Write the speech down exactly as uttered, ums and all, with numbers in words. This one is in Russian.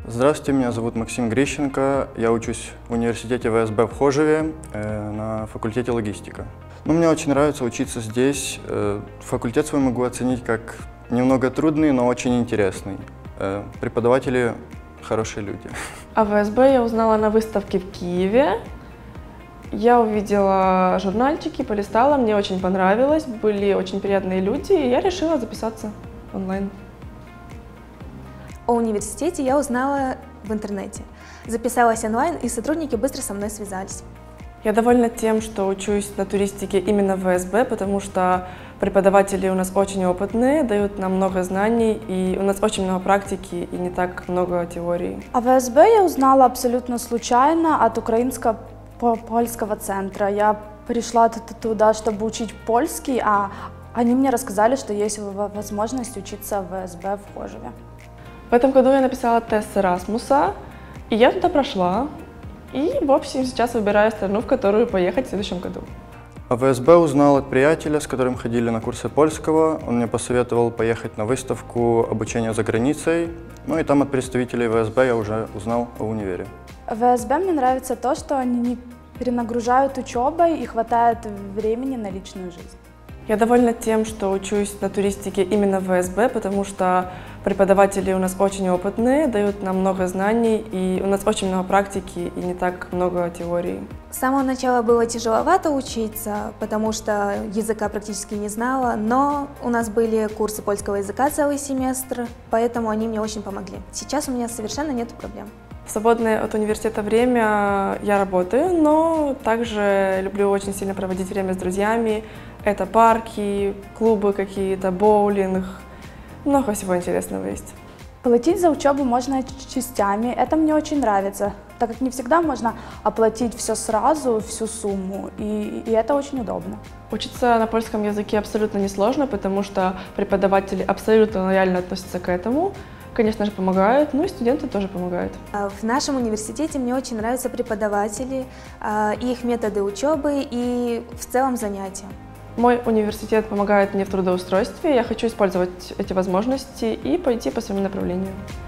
Здравствуйте, меня зовут Максим Грищенко. Я учусь в университете вэ эс бэ в Хожеве э, на факультете логистика. Ну, мне очень нравится учиться здесь. Э, факультет свой могу оценить как немного трудный, но очень интересный. Э, преподаватели хорошие люди. О вэ эс бэ я узнала на выставке в Киеве. Я увидела журнальчики, полистала, мне очень понравилось, были очень приятные люди, и я решила записаться онлайн. О университете я узнала в интернете. Записалась онлайн, и сотрудники быстро со мной связались. Я довольна тем, что учусь на туристике именно в вэ эс бэ, потому что преподаватели у нас очень опытные, дают нам много знаний, и у нас очень много практики и не так много теории. О вэ эс бэ я узнала абсолютно случайно от украинско-польского центра. Я пришла туда, чтобы учить польский, а они мне рассказали, что есть возможность учиться в вэ эс бэ в Хожеве. В этом году я написала тест с Erasmus'а, и я туда прошла. И, в общем, сейчас выбираю страну, в которую поехать в следующем году. О вэ эс бэ узнал от приятеля, с которым ходили на курсы польского. Он мне посоветовал поехать на выставку обучения за границей. Ну и там от представителей вэ эс бэ я уже узнал о универе. В вэ эс бэ мне нравится то, что они не перенагружают учебой и хватает времени на личную жизнь. Я довольна тем, что учусь на туристике именно в вэ эс бэ, потому что преподаватели у нас очень опытные, дают нам много знаний, и у нас очень много практики и не так много теории. С самого начала было тяжеловато учиться, потому что языка практически не знала, но у нас были курсы польского языка целый семестр, поэтому они мне очень помогли. Сейчас у меня совершенно нет проблем. В свободное от университета время я работаю, но также люблю очень сильно проводить время с друзьями. Это парки, клубы какие-то, боулинг. Много всего интересного есть. Платить за учебу можно частями. Это мне очень нравится, так как не всегда можно оплатить все сразу, всю сумму, и, и это очень удобно. Учиться на польском языке абсолютно несложно, потому что преподаватели абсолютно лояльно относятся к этому. Конечно же, помогают, ну и студенты тоже помогают. В нашем университете мне очень нравятся преподаватели, их методы учебы и в целом занятия. Мой университет помогает мне в трудоустройстве, я хочу использовать эти возможности и пойти по своему направлению.